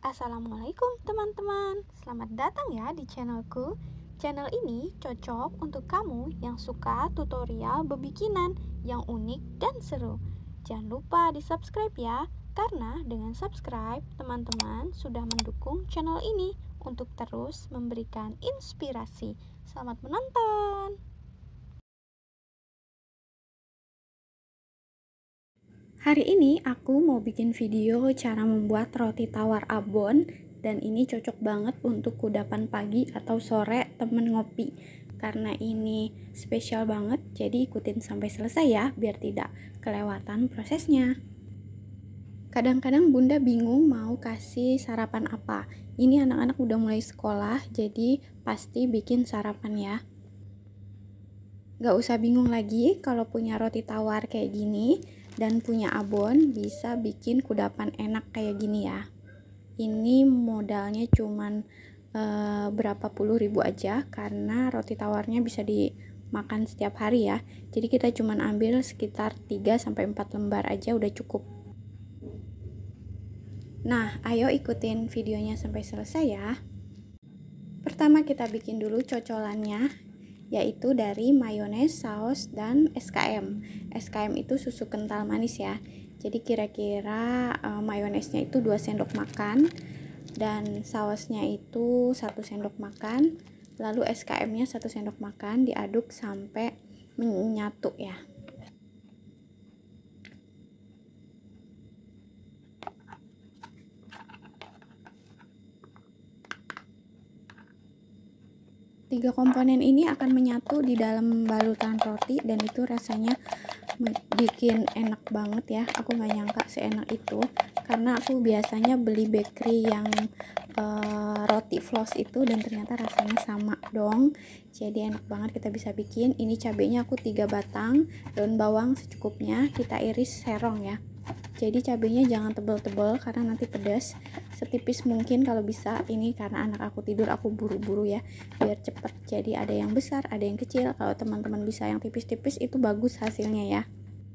Assalamualaikum teman-teman, selamat datang ya di channelku. Channel ini cocok untuk kamu yang suka tutorial bebikinan yang unik dan seru. Jangan lupa di subscribe ya, karena dengan subscribe teman-teman sudah mendukung channel ini untuk terus memberikan inspirasi. Selamat menonton. Hari ini aku mau bikin video cara membuat roti tawar abon, dan ini cocok banget untuk kudapan pagi atau sore temen ngopi. Karena ini spesial banget, jadi ikutin sampai selesai ya biar tidak kelewatan prosesnya. Kadang-kadang bunda bingung mau kasih sarapan apa. Ini anak-anak udah mulai sekolah, jadi pasti bikin sarapan ya. Gak usah bingung lagi kalau punya roti tawar kayak gini dan punya abon, bisa bikin kudapan enak kayak gini ya. Ini modalnya cuman berapa puluh ribu aja, karena roti tawarnya bisa dimakan setiap hari ya. Jadi kita cuman ambil sekitar 3-4 lembar aja udah cukup. Nah, ayo ikutin videonya sampai selesai ya. Pertama kita bikin dulu cocolannya, yaitu dari mayones, saus, dan SKM. SKM itu susu kental manis ya. Jadi kira-kira mayonesnya itu 2 sendok makan dan sausnya itu 1 sendok makan, lalu SKM-nya 1 sendok makan, diaduk sampai menyatu ya. Tiga komponen ini akan menyatu di dalam balutan roti dan itu rasanya bikin enak banget ya. Aku gak nyangka seenak itu, karena aku biasanya beli bakery yang roti floss itu dan ternyata rasanya sama dong. Jadi enak banget kita bisa bikin. Ini cabenya aku 3 batang, daun bawang secukupnya, kita iris serong ya. Jadi cabenya jangan tebal-tebal karena nanti pedas. Setipis mungkin kalau bisa. Ini karena anak aku tidur, aku buru-buru ya biar cepet. Jadi ada yang besar, ada yang kecil. Kalau teman-teman bisa yang tipis-tipis itu bagus hasilnya ya.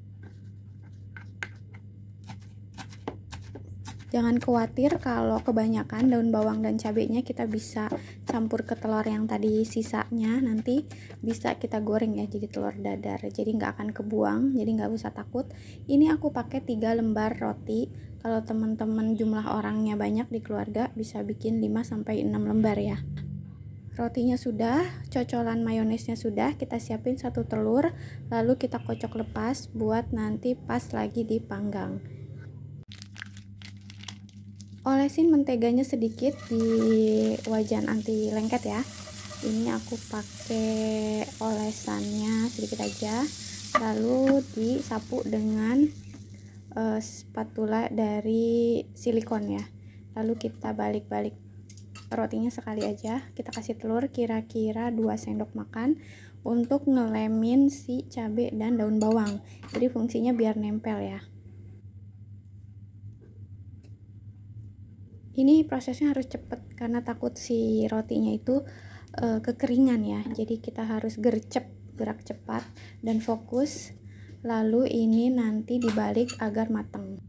Jangan khawatir kalau kebanyakan daun bawang dan cabenya, kita bisa campur ke telur yang tadi sisanya, nanti bisa kita goreng ya jadi telur dadar, jadi nggak akan kebuang, jadi nggak usah takut. Ini aku pakai 3 lembar roti. Kalau teman-teman jumlah orangnya banyak di keluarga, bisa bikin 5-6 lembar ya. Rotinya sudah, cocolan mayonesnya sudah, kita siapin 1 telur, lalu kita kocok lepas buat nanti pas lagi dipanggang. Olesin menteganya sedikit di wajan anti lengket ya. Ini aku pakai olesannya sedikit aja, lalu disapu dengan spatula dari silikon ya. Lalu kita balik-balik rotinya sekali aja. Kita kasih telur kira-kira 2 sendok makan untuk ngelemin si cabai dan daun bawang. Jadi fungsinya biar nempel ya. Ini prosesnya harus cepet karena takut si rotinya itu kekeringan ya. Jadi kita harus gerak cepat dan fokus. Lalu ini nanti dibalik agar matang.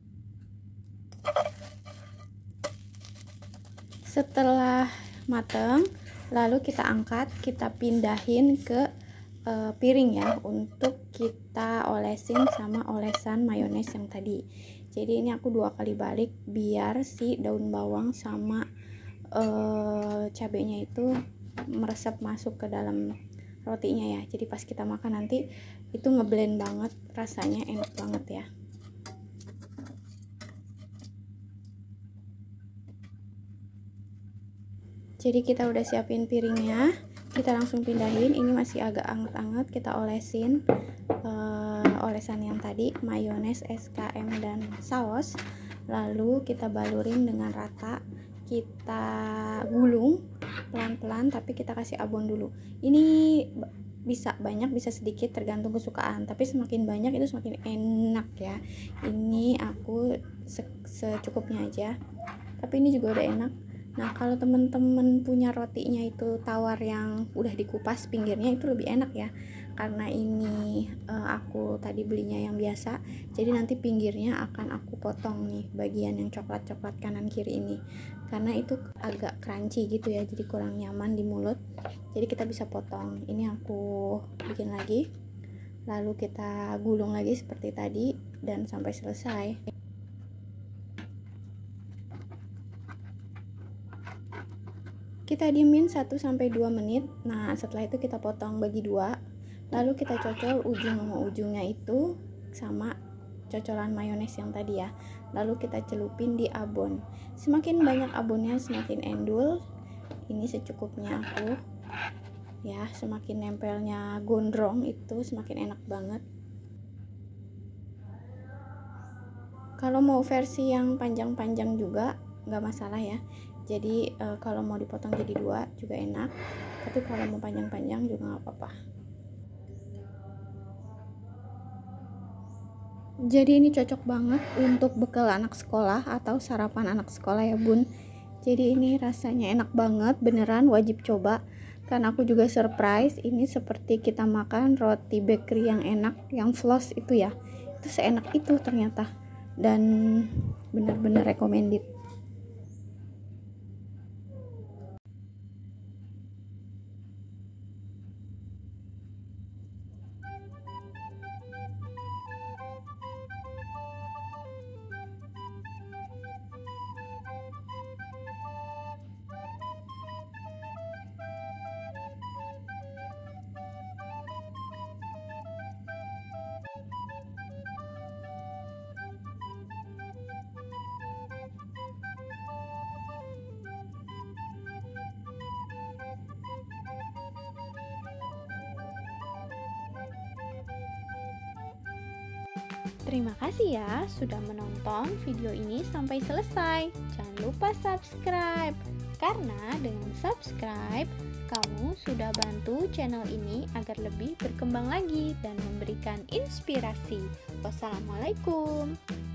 Setelah matang, lalu kita angkat, kita pindahin ke piring ya untuk kita olesin sama olesan mayones yang tadi. Jadi ini aku 2 kali balik biar si daun bawang sama cabenya itu meresap masuk ke dalam rotinya ya. Jadi pas kita makan nanti itu ngeblend banget, rasanya enak banget ya. Jadi kita udah siapin piringnya, kita langsung pindahin. Ini masih agak anget-anget, kita olesin olesan yang tadi, mayones, SKM, dan saus. Lalu kita balurin dengan rata, kita gulung pelan-pelan, tapi kita kasih abon dulu. Ini bisa banyak bisa sedikit tergantung kesukaan, tapi semakin banyak itu semakin enak ya. Ini aku secukupnya aja, tapi ini juga udah enak. Nah, kalau temen-temen punya rotinya itu tawar yang udah dikupas pinggirnya, itu lebih enak ya, karena ini aku tadi belinya yang biasa, jadi nanti pinggirnya akan aku potong nih, bagian yang coklat-coklat kanan kiri ini, karena itu agak crunchy gitu ya, jadi kurang nyaman di mulut. Jadi kita bisa potong. Ini aku bikin lagi, lalu kita gulung lagi seperti tadi dan sampai selesai. Kita diemin 1-2 menit. Nah, setelah itu kita potong bagi 2. Lalu kita cocol ujung sama ujungnya itu sama cocolan mayones yang tadi ya. Lalu kita celupin di abon. Semakin banyak abonnya semakin endul. Ini secukupnya aku. Ya, semakin nempelnya gondrong itu semakin enak banget. Kalau mau versi yang panjang-panjang juga nggak masalah ya. Jadi kalau mau dipotong jadi 2 juga enak, tapi kalau mau panjang-panjang juga nggak apa-apa. Jadi ini cocok banget untuk bekal anak sekolah atau sarapan anak sekolah ya bun. Jadi ini rasanya enak banget, beneran wajib coba. Karena aku juga surprise, ini seperti kita makan roti bakery yang enak, yang floss itu ya. Itu seenak itu ternyata, dan bener-bener recommended. Terima kasih ya sudah menonton video ini sampai selesai. Jangan lupa subscribe, karena dengan subscribe kamu sudah bantu channel ini agar lebih berkembang lagi dan memberikan inspirasi. Wassalamualaikum.